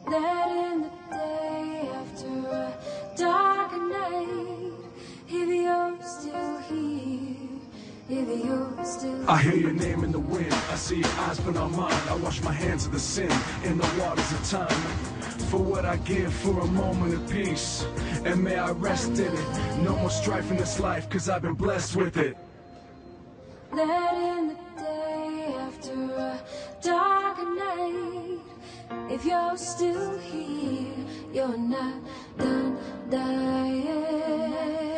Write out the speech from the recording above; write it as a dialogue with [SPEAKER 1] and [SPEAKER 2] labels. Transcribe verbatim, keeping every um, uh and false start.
[SPEAKER 1] That in the day after a dark night, if you're still here, if you're still
[SPEAKER 2] I hear your name in the wind, I see your eyes but not mine. I wash my hands of the sin in the waters of time. For what I give for a moment of peace, and may I rest in it. No more strife in this life, cause I've been blessed with it.
[SPEAKER 1] That in the day after a dark night, if you're still here, you're not done dying.